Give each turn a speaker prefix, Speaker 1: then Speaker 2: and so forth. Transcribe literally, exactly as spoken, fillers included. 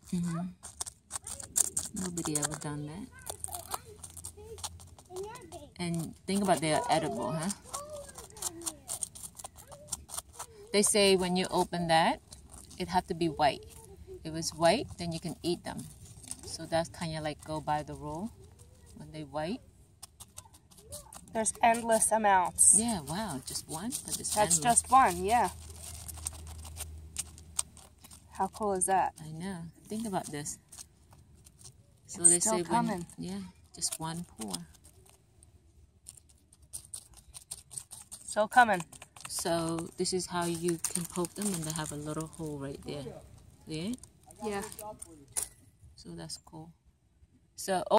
Speaker 1: Mm-hmm. Nobody ever done that. And think about they're edible, huh? They say when you open that, it have to be white. If it's white, then you can eat them. So that's kind of like go by the rule when they white.
Speaker 2: There's endless amounts.
Speaker 1: Yeah, wow, just one? But it's
Speaker 2: That's
Speaker 1: endless.
Speaker 2: just one, yeah. How cool is that?
Speaker 1: I know. Think about this. So
Speaker 2: It's
Speaker 1: they
Speaker 2: still
Speaker 1: say
Speaker 2: coming.
Speaker 1: when, yeah, just one pour.
Speaker 2: Still coming.
Speaker 1: So this is how you can poke them, and they have a little hole right there. See it?
Speaker 2: Yeah.
Speaker 1: So that's cool. So